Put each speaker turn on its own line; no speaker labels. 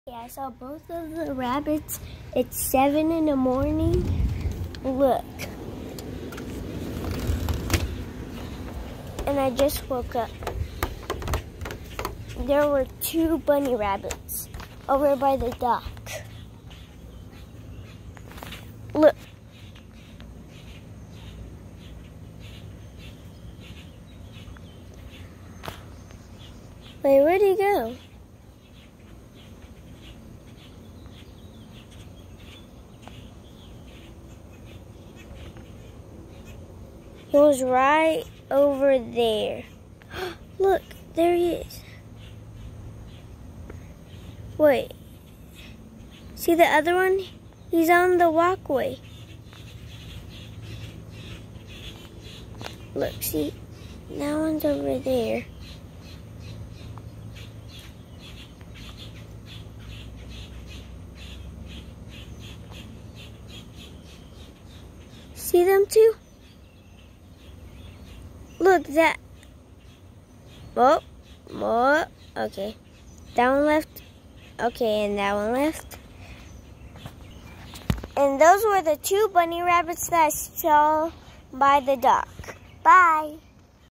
Yeah, I saw both of the rabbits. It's 7 in the morning. Look. And I just woke up. There were 2 bunny rabbits over by the dock. Look. Wait, where'd he go? He was right over there. Look, there he is. Wait. See the other one? He's on the walkway. Look, see? That one's over there. See them two? Look, that. Oh, okay. That one left. Okay, and that one left. And those were the 2 bunny rabbits that I saw by the dock. Bye.